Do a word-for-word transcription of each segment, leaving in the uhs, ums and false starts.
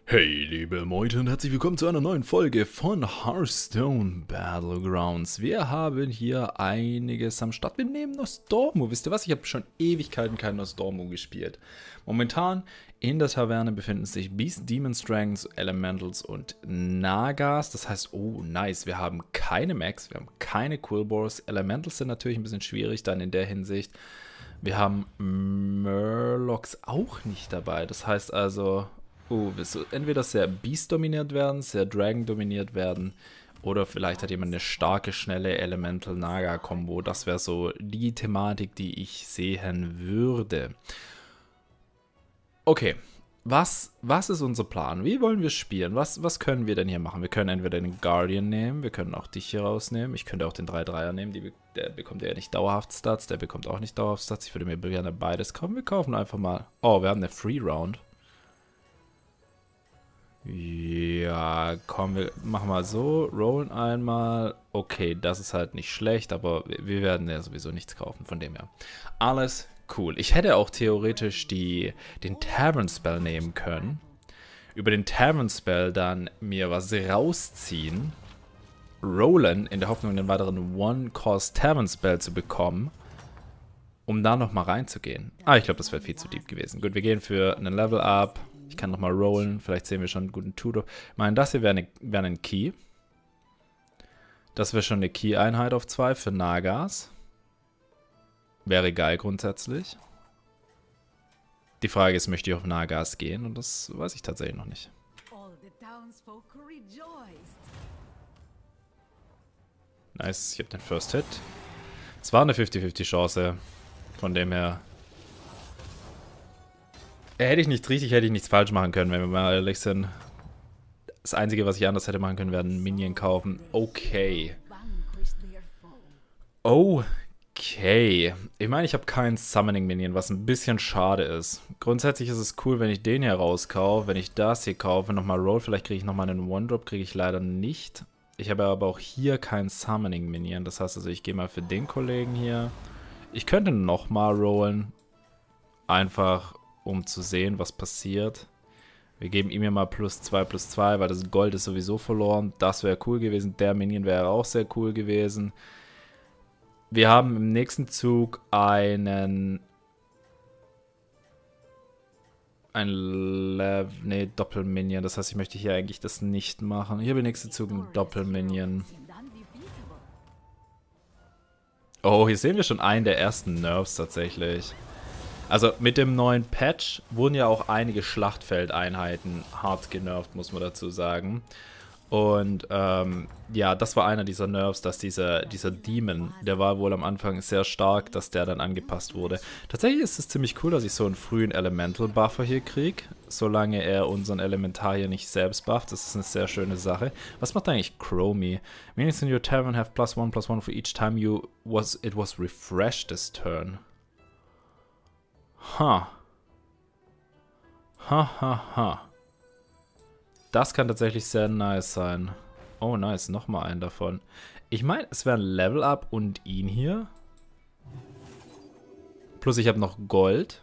Hey liebe Leute und herzlich willkommen zu einer neuen Folge von Hearthstone Battlegrounds. Wir haben hier einiges am Start. Wir nehmen Nostormu. Wisst ihr was? Ich habe schon Ewigkeiten kein Nostormu gespielt. Momentan in der Taverne befinden sich Beast, Demon Strengths, Elementals und Nagas. Das heißt, oh nice, wir haben keine Max, wir haben keine Quillbores. Elementals sind natürlich ein bisschen schwierig dann in der Hinsicht. Wir haben Murlocs auch nicht dabei. Das heißt also... Oh, willst du entweder sehr Beast dominiert werden, sehr Dragon dominiert werden oder vielleicht hat jemand eine starke, schnelle Elemental-Naga-Kombo. Das wäre so die Thematik, die ich sehen würde. Okay, was, was ist unser Plan? Wie wollen wir spielen? Was, was können wir denn hier machen? Wir können entweder den Guardian nehmen, wir können auch dich hier rausnehmen. Ich könnte auch den drei Dreier nehmen, die, der bekommt ja nicht dauerhaft Stats, der bekommt auch nicht dauerhaft Stats. Ich würde mir gerne beides kaufen. Wir kaufen einfach mal... Oh, wir haben eine Free Round. Ja, komm, wir machen mal so, rollen einmal. Okay, das ist halt nicht schlecht, aber wir werden ja sowieso nichts kaufen, von dem her. Alles cool. Ich hätte auch theoretisch die, den Tavern Spell nehmen können. Über den Tavern Spell dann mir was rausziehen. Rollen, in der Hoffnung, einen weiteren One-Cost Tavern Spell zu bekommen. Um da nochmal reinzugehen. Ah, ich glaube, das wäre viel zu deep gewesen. Gut, wir gehen für einen Level Up. Ich kann nochmal rollen. Vielleicht sehen wir schon einen guten Tutor. Ich meine, das hier wäre eine, wär ein Key. Das wäre schon eine Key-Einheit auf zwei für Nagas. Wäre geil grundsätzlich. Die Frage ist, möchte ich auf Nagas gehen? Und das weiß ich tatsächlich noch nicht. Nice, ich habe den First Hit. Es war eine fünfzig fünfzig Chance. Von dem her... Hätte ich nichts richtig, hätte ich nichts falsch machen können, wenn wir mal ehrlich sind. Das Einzige, was ich anders hätte machen können, wäre einen Minion kaufen. Okay. Okay. Ich meine, ich habe keinen Summoning Minion, was ein bisschen schade ist. Grundsätzlich ist es cool, wenn ich den hier rauskaufe. Wenn ich das hier kaufe, nochmal roll, vielleicht kriege ich nochmal einen One-Drop, kriege ich leider nicht. Ich habe aber auch hier keinen Summoning Minion. Das heißt also, ich gehe mal für den Kollegen hier. Ich könnte nochmal rollen. Einfach... um zu sehen, was passiert. Wir geben ihm ja mal plus zwei, plus zwei, weil das Gold ist sowieso verloren. Das wäre cool gewesen. Der Minion wäre auch sehr cool gewesen. Wir haben im nächsten Zug einen... Ein Lev... Ne, Doppelminion. Das heißt, ich möchte hier eigentlich das nicht machen. Hier habe ich im nächsten Zug einen Doppelminion. Oh, hier sehen wir schon einen der ersten Nerfs tatsächlich. Also mit dem neuen Patch wurden ja auch einige Schlachtfeldeinheiten hart genervt, muss man dazu sagen. Und ähm, ja, das war einer dieser Nerfs, dass dieser, dieser Demon, der war wohl am Anfang sehr stark, dass der dann angepasst wurde. Tatsächlich ist es ziemlich cool, dass ich so einen frühen Elemental-Buffer hier kriege, solange er unseren Elementar hier nicht selbst bufft. Das ist eine sehr schöne Sache. Was macht eigentlich Chromie? Minions in your tavern have plus one, plus one for each time you was it was refreshed this turn. Ha. Ha, ha, ha. Das kann tatsächlich sehr nice sein. Oh, nice. Nochmal einen davon. Ich meine, es wäre ein Level-Up und ihn hier. Plus ich habe noch Gold.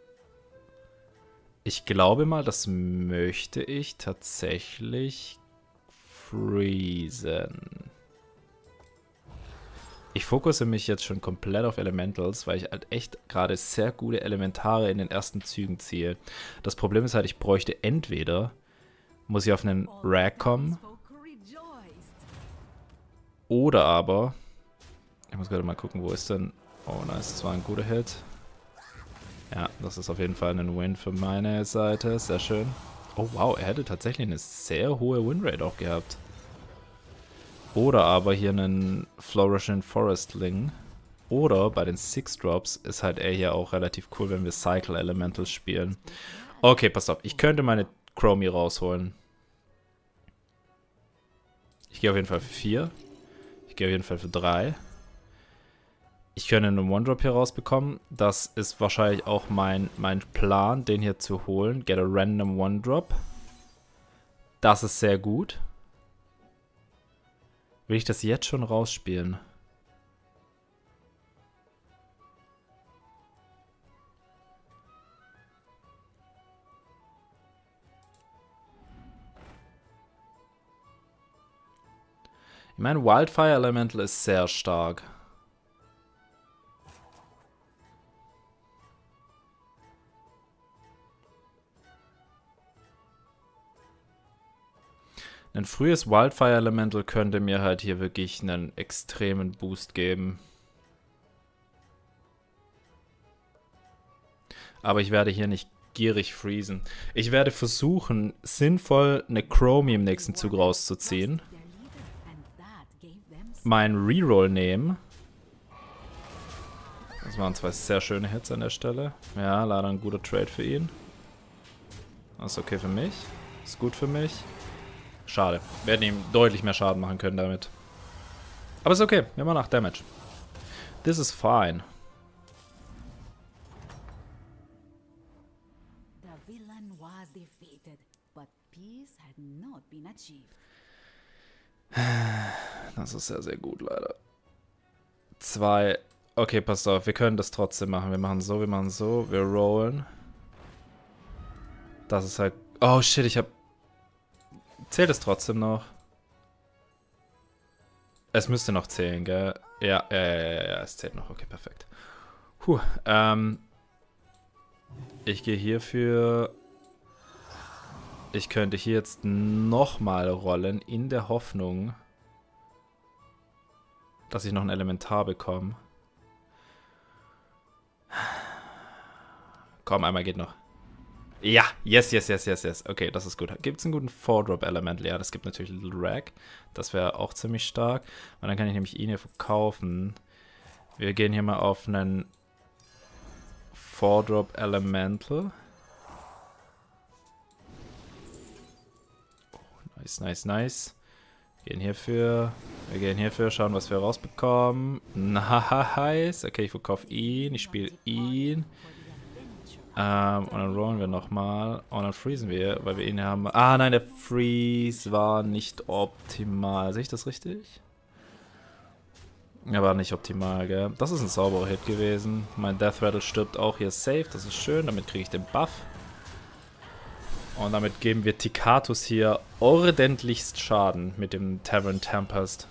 Ich glaube mal, das möchte ich tatsächlich freezen. Ich fokusse mich jetzt schon komplett auf Elementals, weil ich halt echt gerade sehr gute Elementare in den ersten Zügen ziehe. Das Problem ist halt, ich bräuchte entweder, muss ich auf einen Rag kommen, oder aber, ich muss gerade mal gucken, wo ist denn, oh nice, das war ein guter Hit. Ja, das ist auf jeden Fall ein Win für meine Seite, sehr schön. Oh wow, er hätte tatsächlich eine sehr hohe Winrate auch gehabt. Oder aber hier einen Flourishing Forestling. Oder bei den Six Drops ist halt er hier auch relativ cool, wenn wir Cycle Elementals spielen. Okay, pass auf. Ich könnte meine Chromie rausholen. Ich gehe auf jeden Fall für vier. Ich gehe auf jeden Fall für drei. Ich könnte einen One-Drop hier rausbekommen. Das ist wahrscheinlich auch mein, mein Plan, den hier zu holen. Get a random One-Drop. Das ist sehr gut. Will ich das jetzt schon rausspielen? Ich meine, Wildfire Elemental ist sehr stark. Ein frühes Wildfire Elemental könnte mir halt hier wirklich einen extremen Boost geben. Aber ich werde hier nicht gierig freezen. Ich werde versuchen, sinnvoll eine Chromie im nächsten Zug rauszuziehen. Mein Reroll nehmen. Das waren zwei sehr schöne Hits an der Stelle. Ja, leider ein guter Trade für ihn. Das ist okay für mich. Ist gut für mich. Schade. Wir hätten ihm deutlich mehr Schaden machen können damit. Aber ist okay. Wir machen acht Damage. This is fine. Das ist sehr, sehr gut, leider. Zwei. Okay, passt auf. Wir können das trotzdem machen. Wir machen so, wir machen so. Wir rollen. Das ist halt... Oh, shit, ich hab... Zählt es trotzdem noch? Es müsste noch zählen, gell? Ja, ja, ja, ja, ja, es zählt noch. Okay, perfekt. Puh, ähm... Ich gehe hierfür... Ich könnte hier jetzt nochmal rollen, in der Hoffnung, dass ich noch ein Elementar bekomme. Komm, einmal geht noch. Ja, yes, yes, yes, yes, yes. Okay, das ist gut. Gibt es einen guten Four-Drop-Elemental? Ja, das gibt natürlich Little Rag. Das wäre auch ziemlich stark. Und dann kann ich nämlich ihn hier verkaufen. Wir gehen hier mal auf einen Four-Drop-Elemental. Nice, nice, nice. Wir gehen hierfür. Wir gehen hierfür, schauen, was wir rausbekommen. Nice. Okay, ich verkaufe ihn. Ich spiele ihn. Ähm, und dann rollen wir nochmal. Und dann freezen wir, weil wir ihn haben. Ah, nein, der Freeze war nicht optimal. Sehe ich das richtig? Er war nicht optimal, gell? Das ist ein sauberer Hit gewesen. Mein Death Rattle stirbt auch hier safe. Das ist schön. Damit kriege ich den Buff. Und damit geben wir Tikatus hier ordentlichst Schaden mit dem Tavern Tempest.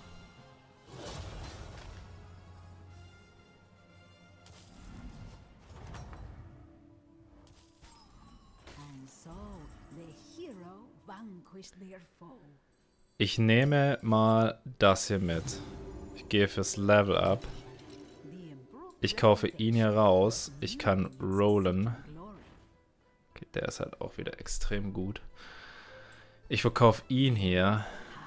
Ich nehme mal das hier mit. Ich gehe fürs Level Up. Ich kaufe ihn hier raus. Ich kann rollen. Okay, der ist halt auch wieder extrem gut. Ich verkaufe ihn hier.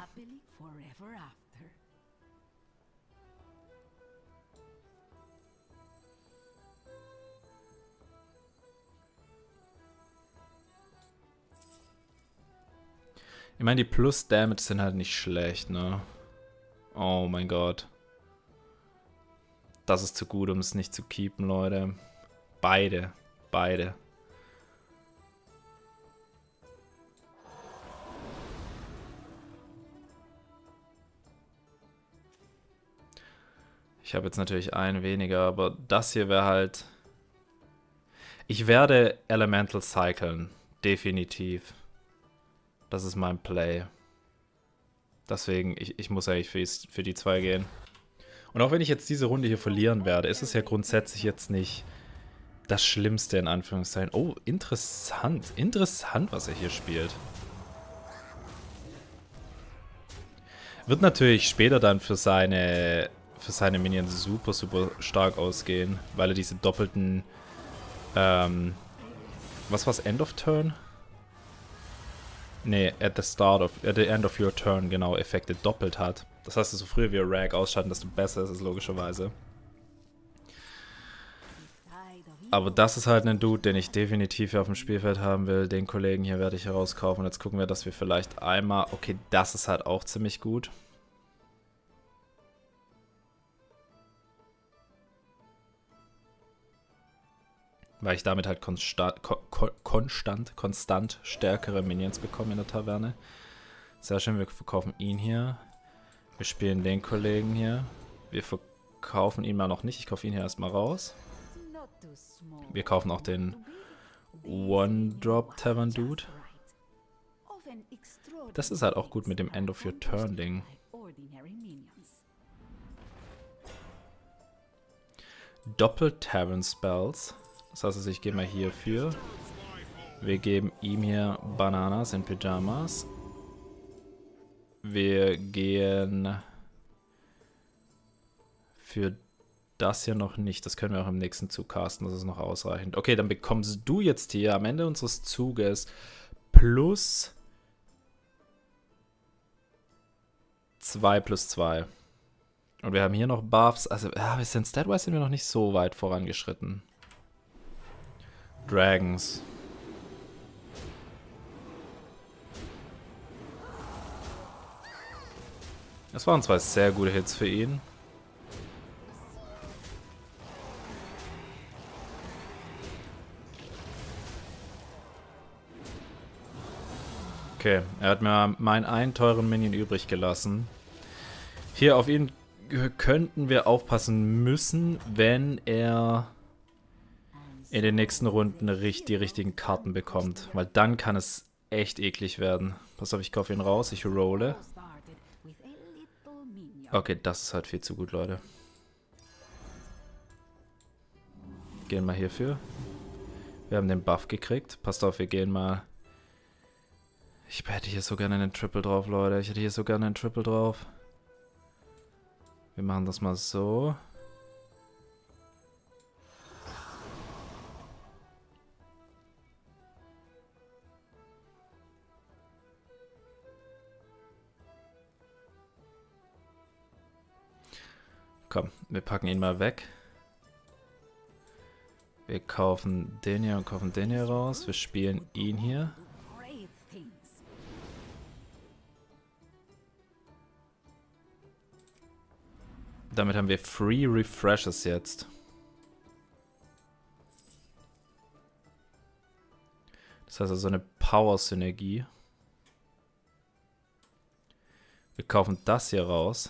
Ich meine, die Plus-Damage sind halt nicht schlecht, ne? Oh mein Gott. Das ist zu gut, um es nicht zu keepen, Leute. Beide. Beide. Ich habe jetzt natürlich einen weniger, aber das hier wäre halt... Ich werde Elemental cyclen. Definitiv. Das ist mein Play. Deswegen, ich, ich muss eigentlich für, für die zwei gehen. Und auch wenn ich jetzt diese Runde hier verlieren werde, ist es ja grundsätzlich jetzt nicht das Schlimmste in Anführungszeichen. Oh, interessant. Interessant, was er hier spielt. Wird natürlich später dann für seine, für seine Minions super, super stark ausgehen, weil er diese doppelten, ähm, was war's, End of Turn? Nee, at the start of, at the end of your turn, genau, Effekte doppelt hat. Das heißt, so früher wir Rag ausschalten, desto besser ist es logischerweise. Aber das ist halt ein Dude, den ich definitiv hier auf dem Spielfeld haben will. Den Kollegen hier werde ich herauskaufen. Und jetzt gucken wir, dass wir vielleicht einmal... Okay, das ist halt auch ziemlich gut. Weil ich damit halt konstant, kon konstant, konstant stärkere Minions bekomme in der Taverne. Sehr schön, wir verkaufen ihn hier. Wir spielen den Kollegen hier. Wir verkaufen ihn mal noch nicht. Ich kaufe ihn hier erstmal raus. Wir kaufen auch den One-Drop-Tavern-Dude. Das ist halt auch gut mit dem End-of-Your-Turn-Ding. Doppel-Tavern Spells. Das heißt also, ich gehe mal hier für. Wir geben ihm hier Bananas in Pyjamas. Wir gehen für das hier noch nicht. Das können wir auch im nächsten Zug casten. Das ist noch ausreichend. Okay, dann bekommst du jetzt hier am Ende unseres Zuges plus zwei plus zwei. Und wir haben hier noch Buffs. Also, ja, wir sind statwise sind wir noch nicht so weit vorangeschritten. Dragons. Das waren zwei sehr gute Hits für ihn. Okay, er hat mir meinen einen teuren Minion übrig gelassen. Hier auf ihn könnten wir aufpassen müssen, wenn er in den nächsten Runden die richtigen Karten bekommt. Weil dann kann es echt eklig werden. Pass auf, ich kaufe ihn raus, ich rolle. Okay, das ist halt viel zu gut, Leute. Gehen mal hierfür. Wir haben den Buff gekriegt. Passt auf, wir gehen mal... Ich hätte hier so gerne einen Triple drauf, Leute. Ich hätte hier so gerne einen Triple drauf. Wir machen das mal so. Komm, wir packen ihn mal weg. Wir kaufen den hier und kaufen den hier raus. Wir spielen ihn hier. Damit haben wir Free Refreshes jetzt. Das heißt also eine Power-Synergie. Wir kaufen das hier raus.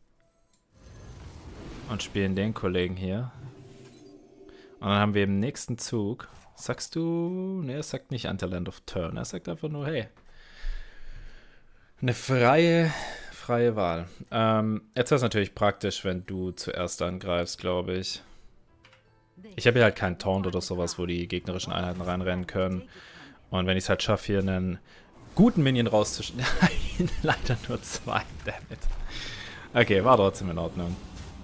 Und spielen den Kollegen hier. Und dann haben wir im nächsten Zug... Sagst du... Ne, er sagt nicht Until End of Turn. Er sagt einfach nur, hey. Eine freie... Freie Wahl. Ähm, jetzt ist es natürlich praktisch, wenn du zuerst angreifst, glaube ich. Ich habe hier halt keinen Taunt oder sowas, wo die gegnerischen Einheiten reinrennen können. Und wenn ich es halt schaffe, hier einen guten Minion rauszuschneiden... Nein, leider nur zwei, dammit. Okay, war trotzdem in Ordnung.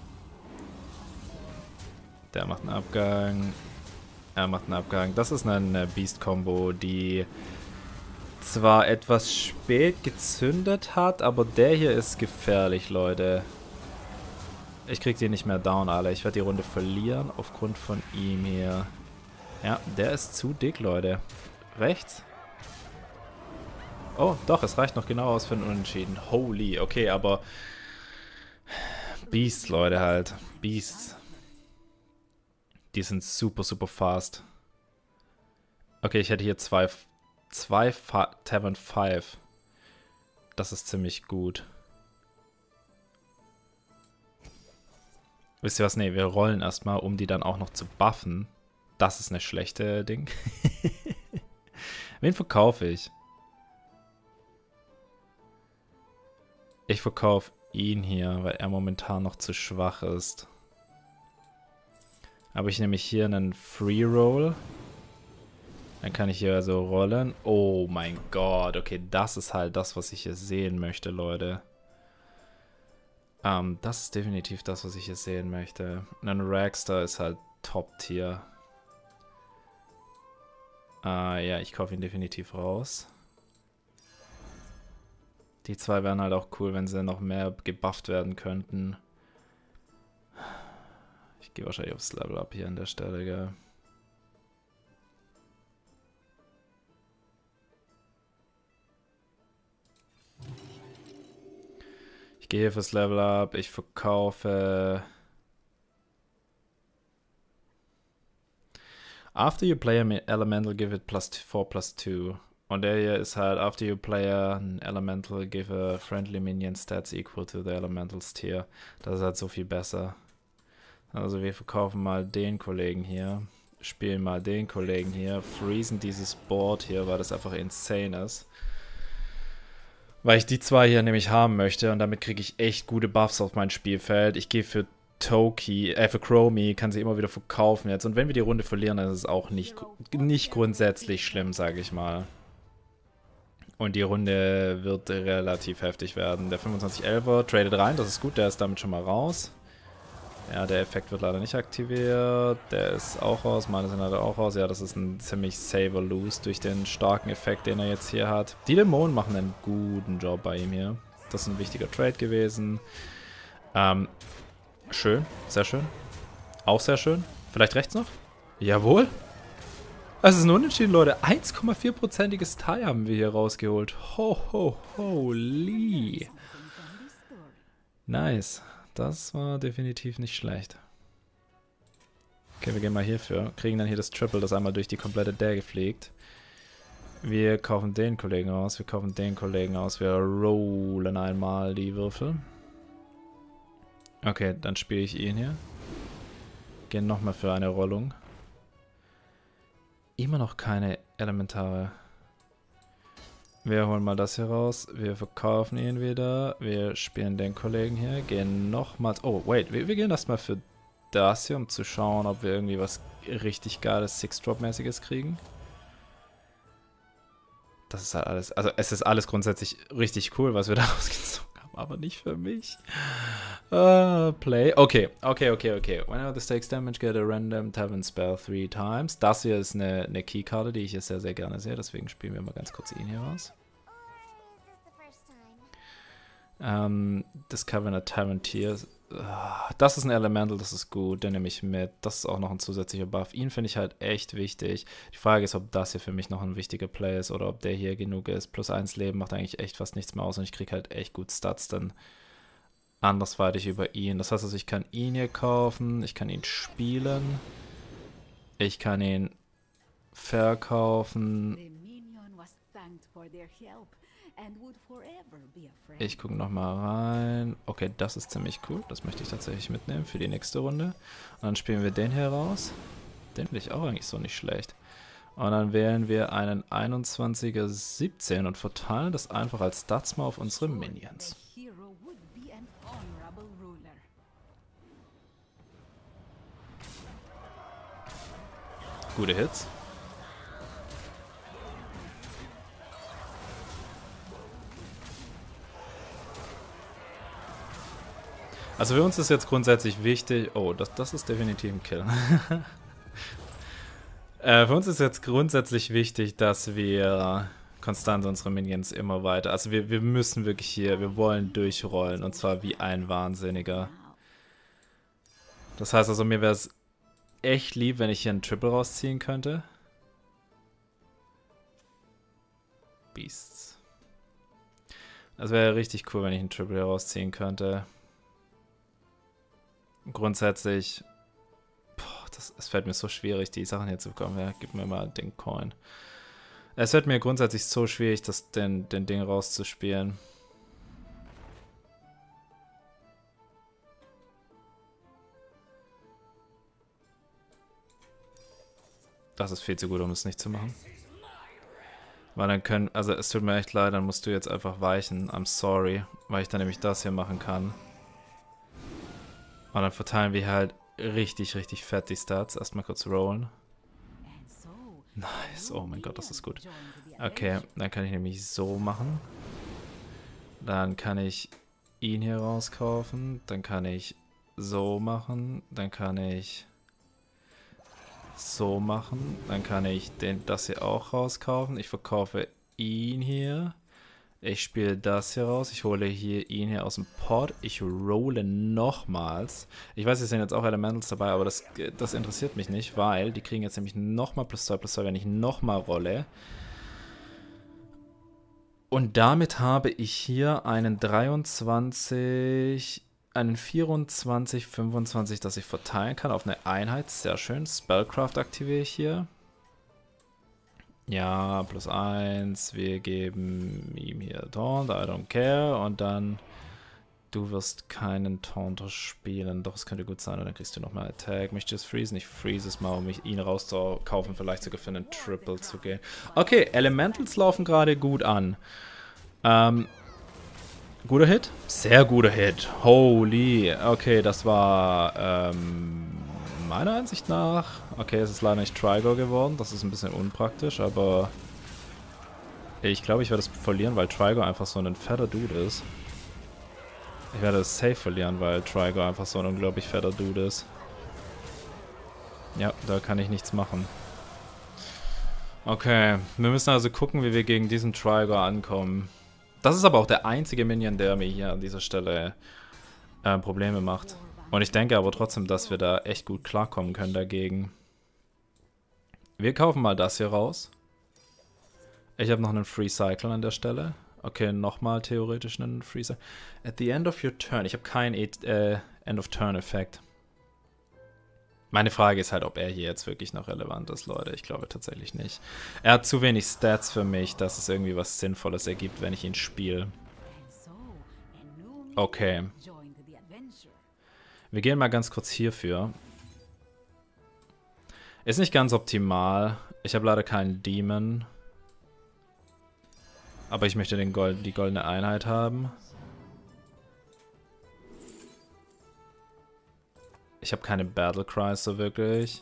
Der macht einen Abgang. Er macht einen Abgang. Das ist eine Beast-Kombo, die... zwar etwas spät gezündet hat, aber der hier ist gefährlich, Leute. Ich krieg die nicht mehr down, alle. Ich werde die Runde verlieren aufgrund von ihm hier. Ja, der ist zu dick, Leute. Rechts. Oh, doch, es reicht noch genau aus für einen Unentschieden. Holy, okay, aber... Beasts, Leute, halt. Beasts. Die sind super, super fast. Okay, ich hätte hier zwei... Zwei Fa Tavern fünf. Das ist ziemlich gut. Wisst ihr was? Ne, wir rollen erstmal, um die dann auch noch zu buffen. Das ist eine schlechte Ding. Wen verkaufe ich? Ich verkaufe ihn hier, weil er momentan noch zu schwach ist. Aber ich nehme hier einen Free Roll. Dann kann ich hier also rollen. Oh mein Gott. Okay, das ist halt das, was ich hier sehen möchte, Leute. Ähm, das ist definitiv das, was ich hier sehen möchte. Ein Ragstar ist halt Top-Tier. Äh, ja, ich kaufe ihn definitiv raus. Die zwei wären halt auch cool, wenn sie noch mehr gebufft werden könnten. Ich gehe wahrscheinlich aufs Level Up hier an der Stelle, gell. Ich gehe fürs Level Up, ich verkaufe... After you play an elemental, give it plus four plus two. Und der hier ist halt, after you play an elemental, give a friendly minion stats equal to the elementals tier. Das ist halt so viel besser. Also wir verkaufen mal den Kollegen hier, spielen mal den Kollegen hier, freezen dieses Board hier, weil das einfach insane ist. Weil ich die zwei hier nämlich haben möchte und damit kriege ich echt gute Buffs auf mein Spielfeld. Ich gehe für Toki, äh, für Chromie, kann sie immer wieder verkaufen jetzt. Und wenn wir die Runde verlieren, dann ist es auch nicht, nicht grundsätzlich schlimm, sage ich mal. Und die Runde wird relativ heftig werden. Der fünfundzwanzig elfer tradet rein, das ist gut, der ist damit schon mal raus. Ja, der Effekt wird leider nicht aktiviert. Der ist auch raus, meine sind leider auch raus. Ja, das ist ein ziemlich saver Lose durch den starken Effekt, den er jetzt hier hat. Die Dämonen machen einen guten Job bei ihm hier. Das ist ein wichtiger Trade gewesen. Ähm, schön, sehr schön. Auch sehr schön. Vielleicht rechts noch? Jawohl. Es ist ein Unentschieden, Leute. eins Komma vier prozentiges Tie haben wir hier rausgeholt. Ho, ho, holy. Nice. Das war definitiv nicht schlecht. Okay, wir gehen mal hierfür. Kriegen dann hier das Triple, das einmal durch die komplette Dagge fliegt. Wir kaufen den Kollegen aus. Wir kaufen den Kollegen aus. Wir rollen einmal die Würfel. Okay, dann spiele ich ihn hier. Gehen nochmal für eine Rollung. Immer noch keine Elementare. Wir holen mal das hier raus. Wir verkaufen ihn wieder. Wir spielen den Kollegen hier. Gehen nochmals... Oh, wait. Wir, wir gehen erstmal für das hier, um zu schauen, ob wir irgendwie was richtig geiles Six-Drop-mäßiges kriegen. Das ist halt alles... Also es ist alles grundsätzlich richtig cool, was wir da rausgezogen haben. Aber nicht für mich. Uh, play. Okay, okay, okay, okay. Whenever the stakes damage, get a random Tavern Spell three times. Das hier ist eine, eine Keykarte, die ich hier sehr, sehr gerne sehe. Deswegen spielen wir mal ganz kurz ihn hier raus. Ähm, Discover a Tavern Tier. Das ist ein Elemental, das ist gut. Den nehme ich mit. Das ist auch noch ein zusätzlicher Buff. Ihn finde ich halt echt wichtig. Die Frage ist, ob das hier für mich noch ein wichtiger Play ist oder ob der hier genug ist. Plus eins Leben macht eigentlich echt fast nichts mehr aus und ich kriege halt echt gut Stats dann andersweitig über ihn. Das heißt also, ich kann ihn hier kaufen, ich kann ihn spielen, ich kann ihn verkaufen. Ich gucke nochmal rein. Okay, das ist ziemlich cool. Das möchte ich tatsächlich mitnehmen für die nächste Runde. Und dann spielen wir den hier raus. Den finde ich auch eigentlich so nicht schlecht. Und dann wählen wir einen einundzwanziger siebzehn und verteilen das einfach als Stats mal auf unsere Minions. Gute Hits. Also für uns ist jetzt grundsätzlich wichtig... Oh, das, das ist definitiv ein Kill. äh, für uns ist jetzt grundsätzlich wichtig, dass wir konstant unsere Minions immer weiter... Also wir, wir müssen wirklich hier... Wir wollen durchrollen und zwar wie ein Wahnsinniger. Das heißt also, mir wäre es echt lieb, wenn ich hier einen Triple rausziehen könnte. Beasts. Das wäre richtig cool, wenn ich einen Triple rausziehen könnte. Grundsätzlich, boah, das, es fällt mir so schwierig, die Sachen hier zu bekommen. Ja, gib mir mal den Coin. Es fällt mir grundsätzlich so schwierig, das, den, den Ding rauszuspielen. Das ist viel zu gut, um es nicht zu machen. Weil dann können, also es tut mir echt leid, dann musst du jetzt einfach weichen. I'm sorry, weil ich dann nämlich das hier machen kann. Und dann verteilen wir halt richtig, richtig fett die Stats. Erstmal kurz rollen. Nice, oh mein Gott, das ist gut. Okay, dann kann ich nämlich so machen. Dann kann ich ihn hier rauskaufen. Dann kann ich so machen. Dann kann ich so machen. Dann kann ich den, das hier auch rauskaufen. Ich verkaufe ihn hier. Ich spiele das hier raus. Ich hole hier ihn hier aus dem Pot. Ich rolle nochmals. Ich weiß, es sind jetzt auch Elementals dabei, aber das, das interessiert mich nicht, weil die kriegen jetzt nämlich nochmal plus zwei plus zwei, wenn ich nochmal rolle. Und damit habe ich hier einen dreiundzwanzig, einen vierundzwanzig, fünfundzwanzig, das ich verteilen kann auf eine Einheit. Sehr schön. Spellcraft aktiviere ich hier. Ja, plus eins. Wir geben ihm hier Taunt, I don't care. Und dann, du wirst keinen Taunter spielen. Doch, es könnte gut sein. Und dann kriegst du nochmal Attack. Mich just freezen. Ich freeze es mal, um mich ihn rauszukaufen. Vielleicht sogar für einen Triple zu gehen. Okay, Elementals laufen gerade gut an. Ähm, Guter Hit? Sehr guter Hit. Holy. Okay, das war ähm, meiner Ansicht nach... Okay, es ist leider nicht Trigo geworden. Das ist ein bisschen unpraktisch, aber... Ich glaube, ich werde es verlieren, weil Trigo einfach so ein fetter Dude ist. Ich werde es safe verlieren, weil Trigo einfach so ein unglaublich fetter Dude ist. Ja, da kann ich nichts machen. Okay, wir müssen also gucken, wie wir gegen diesen Trigo ankommen. Das ist aber auch der einzige Minion, der mir hier an dieser Stelle äh, Probleme macht. Und ich denke aber trotzdem, dass wir da echt gut klarkommen können dagegen. Wir kaufen mal das hier raus. Ich habe noch einen Free Cycle an der Stelle. Okay, nochmal theoretisch einen Free Cycle. At the end of your turn. Ich habe keinen äh, End-of-Turn-Effekt. Meine Frage ist halt, ob er hier jetzt wirklich noch relevant ist, Leute. Ich glaube tatsächlich nicht. Er hat zu wenig Stats für mich, dass es irgendwie was Sinnvolles ergibt, wenn ich ihn spiele. Okay. Wir gehen mal ganz kurz hierfür. Ist nicht ganz optimal. Ich habe leider keinen Demon. Aber ich möchte den Gold, die goldene Einheit haben. Ich habe keine Battle Cries so wirklich.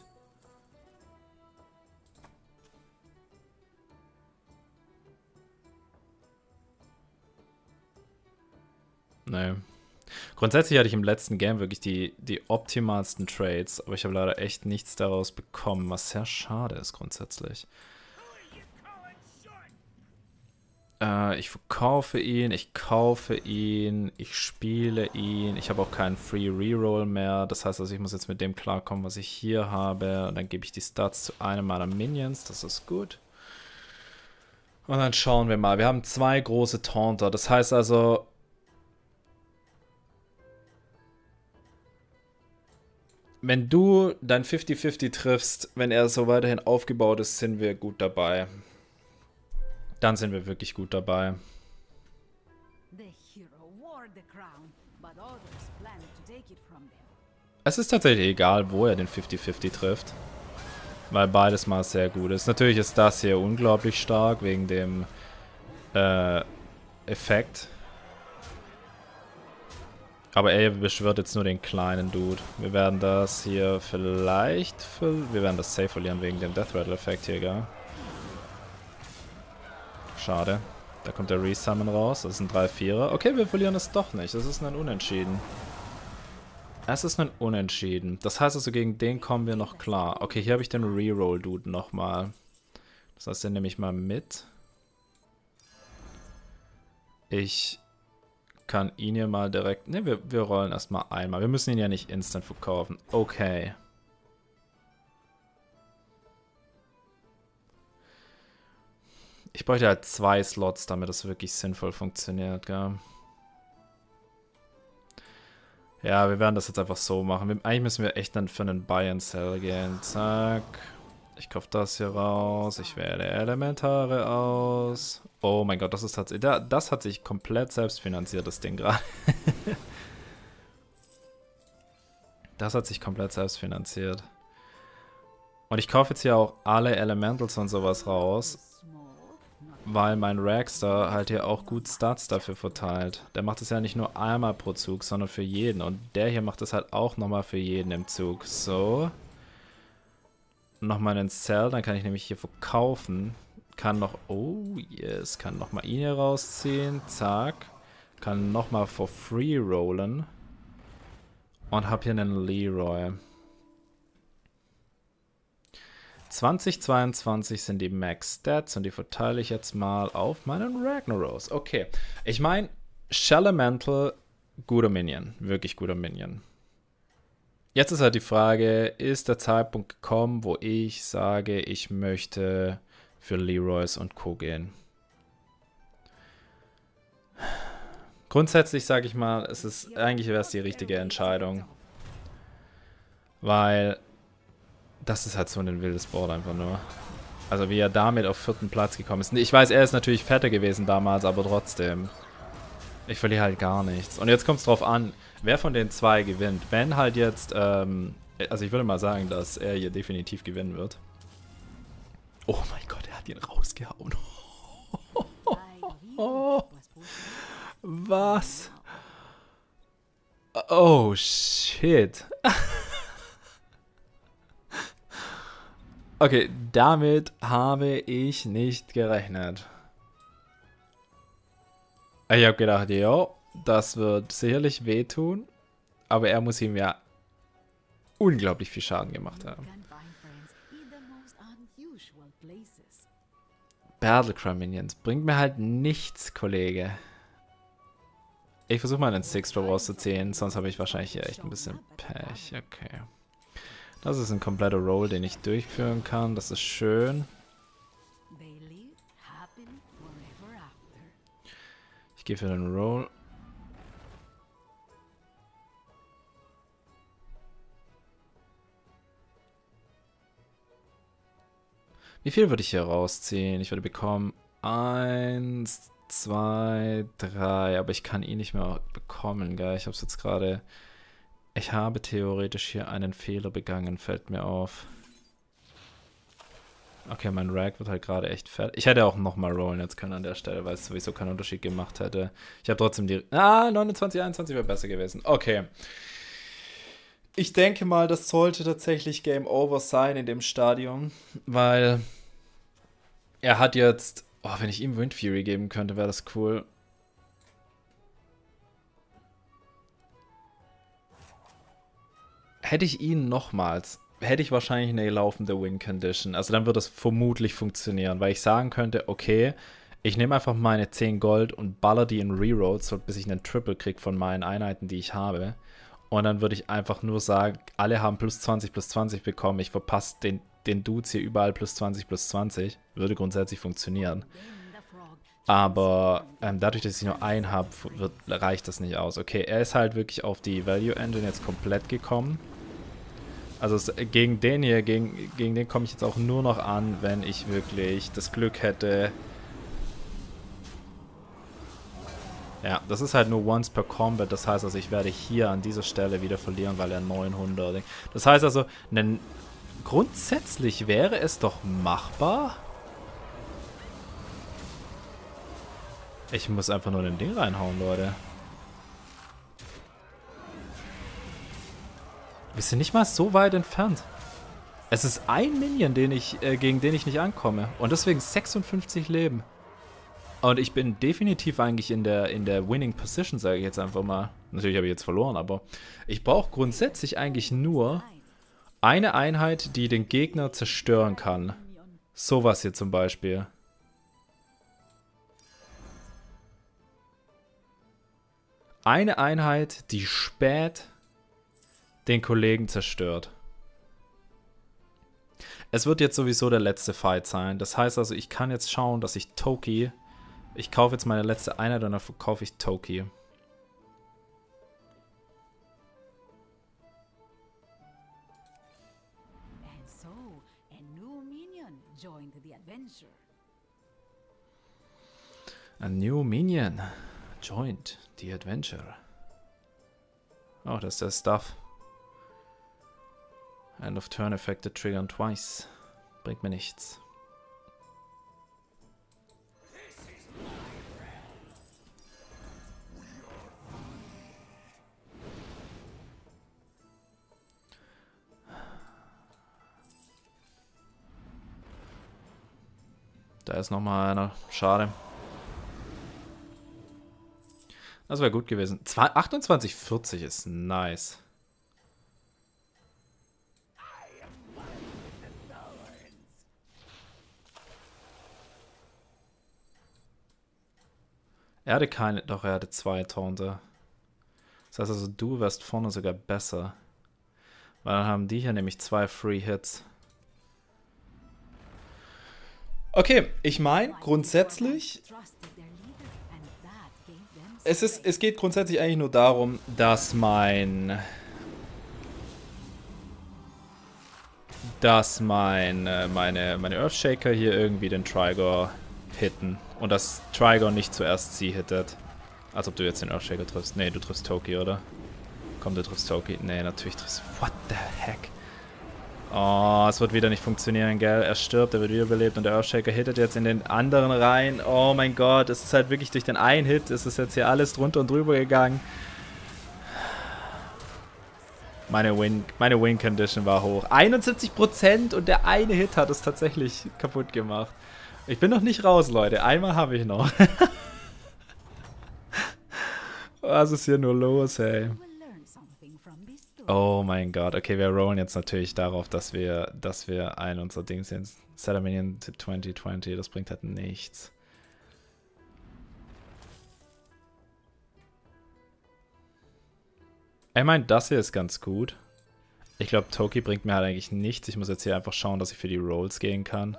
Nee. Grundsätzlich hatte ich im letzten Game wirklich die, die optimalsten Trades, aber ich habe leider echt nichts daraus bekommen, was sehr schade ist grundsätzlich. Äh, ich verkaufe ihn, ich kaufe ihn, ich spiele ihn. Ich habe auch keinen Free Reroll mehr. Das heißt also, ich muss jetzt mit dem klarkommen, was ich hier habe. Und dann gebe ich die Stats zu einem meiner Minions. Das ist gut. Und dann schauen wir mal. Wir haben zwei große Taunter. Das heißt also... Wenn du dein fünfzig fünfzig triffst, wenn er so weiterhin aufgebaut ist, sind wir gut dabei. Dann sind wir wirklich gut dabei. Es ist tatsächlich egal, wo er den fünfzig fünfzig trifft. Weil beides mal sehr gut ist. Natürlich ist das hier unglaublich stark wegen dem äh, Effekt. Aber er beschwört jetzt nur den kleinen Dude. Wir werden das hier vielleicht... Wir werden das safe verlieren wegen dem Death Rattle Effekt hier, gell? Schade. Da kommt der Resummon raus. Das ist ein drei vierer. Okay, wir verlieren es doch nicht. Das ist ein Unentschieden. Es ist ein Unentschieden. Das heißt also, gegen den kommen wir noch klar. Okay, hier habe ich den Reroll-Dude nochmal. Das heißt, den nehme ich mal mit. Ich kann ihn hier mal direkt... Ne, wir, wir rollen erstmal einmal. Wir müssen ihn ja nicht instant verkaufen. Okay. Ich bräuchte halt zwei Slots, damit das wirklich sinnvoll funktioniert, gell? Ja, wir werden das jetzt einfach so machen. Wir, eigentlich müssen wir echt dann für einen Buy and Sell gehen. Zack. Ich kaufe das hier raus. Ich wähle Elementare aus. Oh mein Gott, das ist tatsächlich... Das hat sich komplett selbst finanziert, das Ding gerade. Das hat sich komplett selbst finanziert. Und ich kaufe jetzt hier auch alle Elementals und sowas raus. Weil mein Ragster halt hier auch gut Stats dafür verteilt. Der macht es ja nicht nur einmal pro Zug, sondern für jeden. Und der hier macht es halt auch nochmal für jeden im Zug. So. Nochmal einen Cell, dann kann ich nämlich hier verkaufen. Kann noch, oh yes, kann nochmal ihn hier rausziehen. Zack. Kann nochmal for free rollen. Und hab hier einen Leroy. zwanzig zweiundzwanzig sind die Max Stats und die verteile ich jetzt mal auf meinen Ragnaros. Okay, ich meine, Shelemental, guter Minion, wirklich guter Minion. Jetzt ist halt die Frage, ist der Zeitpunkt gekommen, wo ich sage, ich möchte für Leroys und Co. gehen? Grundsätzlich sage ich mal, es ist, eigentlich wäre es die richtige Entscheidung. Weil... Das ist halt so ein wildes Board einfach nur. Also wie er damit auf vierten Platz gekommen ist. Ich weiß, er ist natürlich fetter gewesen damals, aber trotzdem. Ich verliere halt gar nichts. Und jetzt kommt es drauf an, wer von den zwei gewinnt. Wenn halt jetzt, ähm, also ich würde mal sagen, dass er hier definitiv gewinnen wird. Oh mein Gott, er hat ihn rausgehauen. Was? Oh, shit. Okay, damit habe ich nicht gerechnet. Ich habe gedacht, ja, das wird sicherlich wehtun, aber er muss ihm ja unglaublich viel Schaden gemacht haben. Battlecry Minions bringt mir halt nichts, Kollege. Ich versuche mal einen Six-Drop rauszuziehen, sonst habe ich wahrscheinlich hier echt ein bisschen Pech. Okay. Das ist ein kompletter Roll, den ich durchführen kann. Das ist schön. Ich gehe für den Roll. Wie viel würde ich hier rausziehen? Ich würde bekommen eins, zwei, drei, aber ich kann ihn nicht mehr bekommen, gell? Ich habe es jetzt gerade... Ich habe theoretisch hier einen Fehler begangen, fällt mir auf. Okay, mein Rag wird halt gerade echt fertig. Ich hätte auch nochmal rollen jetzt können an der Stelle, weil es sowieso keinen Unterschied gemacht hätte. Ich habe trotzdem die... Ah, neunundzwanzig, einundzwanzig wäre besser gewesen. Okay. Ich denke mal, das sollte tatsächlich Game Over sein in dem Stadium, weil er hat jetzt... Oh, wenn ich ihm Wind Fury geben könnte, wäre das cool. Hätte ich ihn nochmals, hätte ich wahrscheinlich eine laufende Win Condition. Also dann wird das vermutlich funktionieren, weil ich sagen könnte, okay, ich nehme einfach meine zehn Gold und baller die in Rerolls, bis ich einen Triple kriege von meinen Einheiten, die ich habe. Und dann würde ich einfach nur sagen, alle haben plus zwanzig, plus zwanzig bekommen. Ich verpasse den, den Dudes hier überall plus zwanzig, plus zwanzig. Würde grundsätzlich funktionieren. Aber ähm, dadurch, dass ich nur einen habe, reicht das nicht aus. Okay, er ist halt wirklich auf die Value Engine jetzt komplett gekommen. Also es, gegen den hier, gegen, gegen den komme ich jetzt auch nur noch an, wenn ich wirklich das Glück hätte. Ja, das ist halt nur once per Combat. Das heißt also, ich werde hier an dieser Stelle wieder verlieren, weil er neunhundert... Das heißt also, nen, grundsätzlich wäre es doch machbar. Ich muss einfach nur den Ding reinhauen, Leute. Wir sind nicht mal so weit entfernt. Es ist ein Minion, den ich, äh, gegen den ich nicht ankomme. Und deswegen sechsundfünfzig Leben. Und ich bin definitiv eigentlich in der, in der Winning Position, sage ich jetzt einfach mal. Natürlich habe ich jetzt verloren, aber ich brauche grundsätzlich eigentlich nur eine Einheit, die den Gegner zerstören kann. Sowas hier zum Beispiel. Eine Einheit, die spät den Kollegen zerstört. Es wird jetzt sowieso der letzte Fight sein. Das heißt also, ich kann jetzt schauen, dass ich Toki... Ich kaufe jetzt meine letzte Einheit und dann verkaufe ich Toki. A new minion joined the adventure. Oh, das ist der Stuff. End of turn affected triggern twice. Bringt mir nichts. Da ist nochmal einer. Schade. Das wäre gut gewesen. achtundzwanzig vierzig ist nice. Er hatte keine, doch er hatte zwei Taunter. Das heißt also, du wärst vorne sogar besser. Weil dann haben die hier nämlich zwei Free Hits. Okay, ich meine, grundsätzlich... Es, ist, es geht grundsätzlich eigentlich nur darum, dass mein... Dass mein, äh, meine, meine Earthshaker hier irgendwie den Trigor hitten. Und dass Trigor nicht zuerst sie hittet. Als ob du jetzt den Earthshaker triffst. Nee, du triffst Toki, oder? Komm, du triffst Toki. Nee, natürlich triffst... What the heck? Oh, es wird wieder nicht funktionieren, gell? Er stirbt, er wird wiederbelebt und der Earthshaker hittet jetzt in den anderen rein. Oh mein Gott, es ist halt wirklich durch den einen Hit, es ist jetzt hier alles drunter und drüber gegangen. Meine Win, meine Win Condition war hoch. einundsiebzig Prozent und der eine Hit hat es tatsächlich kaputt gemacht. Ich bin noch nicht raus, Leute. Einmal habe ich noch. Was ist hier nur los, ey? Oh mein Gott. Okay, wir rollen jetzt natürlich darauf, dass wir, dass wir ein unserer Dings sind. Set a Minion to zwanzig zwanzig. Das bringt halt nichts. Ich meine, das hier ist ganz gut. Ich glaube, Toki bringt mir halt eigentlich nichts. Ich muss jetzt hier einfach schauen, dass ich für die Rolls gehen kann.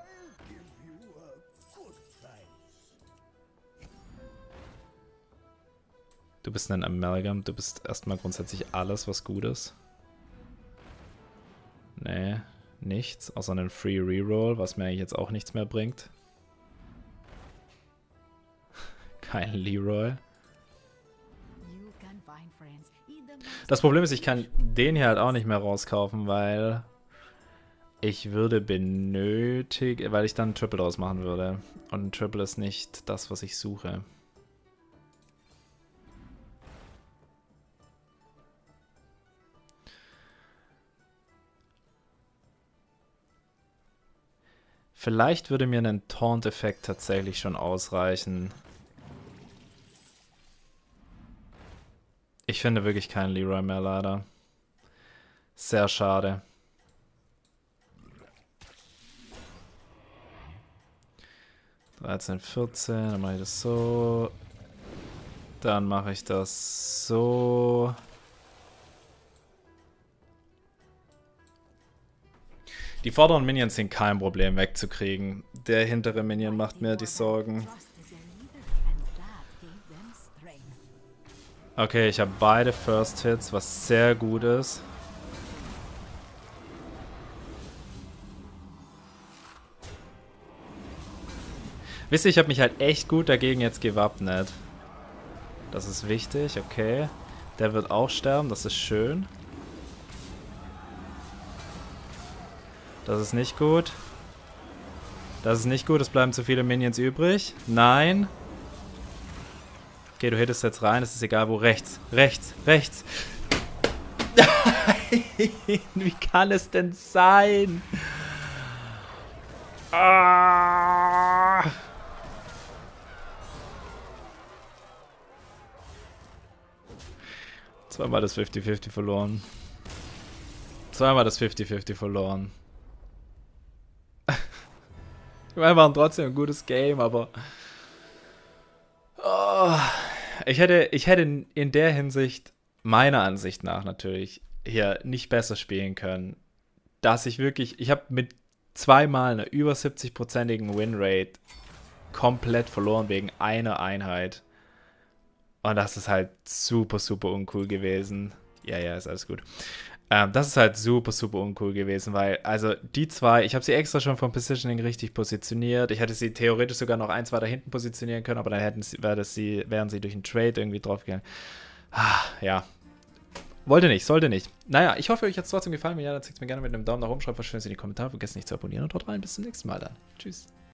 Du bist ein Amalgam. Du bist erstmal grundsätzlich alles, was gut ist. Nee, nichts. Außer einen Free Reroll, was mir eigentlich jetzt auch nichts mehr bringt. Kein Leroy. Das Problem ist, ich kann den hier halt auch nicht mehr rauskaufen, weil ich würde benötigen, weil ich dann ein Triple draus machen würde. Und ein Triple ist nicht das, was ich suche. Vielleicht würde mir ein Taunt-Effekt tatsächlich schon ausreichen. Ich finde wirklich keinen Leroy mehr, leider. Sehr schade. dreizehn, vierzehn, dann mache ich das so. Dann mache ich das so. Die vorderen Minions sind kein Problem wegzukriegen. Der hintere Minion macht mir die Sorgen. Okay, ich habe beide First Hits, was sehr gut ist. Wisst ihr, ich habe mich halt echt gut dagegen jetzt gewappnet. Das ist wichtig, okay. Der wird auch sterben, das ist schön. Das ist nicht gut. Das ist nicht gut, es bleiben zu viele Minions übrig. Nein. Okay, du hittest jetzt rein, es ist egal wo. Rechts, rechts, rechts. Wie kann es denn sein? Ah. Zweimal das fünfzig fünfzig verloren. Zweimal das fünfzig fünfzig verloren. Ich meine, war trotzdem ein gutes Game, aber... Oh, ich hätte, ich hätte in der Hinsicht, meiner Ansicht nach natürlich, hier nicht besser spielen können. Dass ich wirklich... Ich habe mit zweimal einer über siebzig-prozentigen Winrate komplett verloren wegen einer Einheit. Und das ist halt super, super uncool gewesen. Ja, ja, ist alles gut. Ähm, das ist halt super, super uncool gewesen, weil, also die zwei, ich habe sie extra schon vom Positioning richtig positioniert. Ich hätte sie theoretisch sogar noch eins weiter hinten positionieren können, aber dann hätten sie, wäre das sie, wären sie durch einen Trade irgendwie draufgegangen. Ah, ja. Wollte nicht, sollte nicht. Naja, ich hoffe, euch hat es trotzdem gefallen. Wenn ja, dann zeigt es mir gerne mit einem Daumen nach oben, schreibt was Schönes in die Kommentare. Vergesst nicht zu abonnieren und haut rein. Bis zum nächsten Mal dann. Tschüss.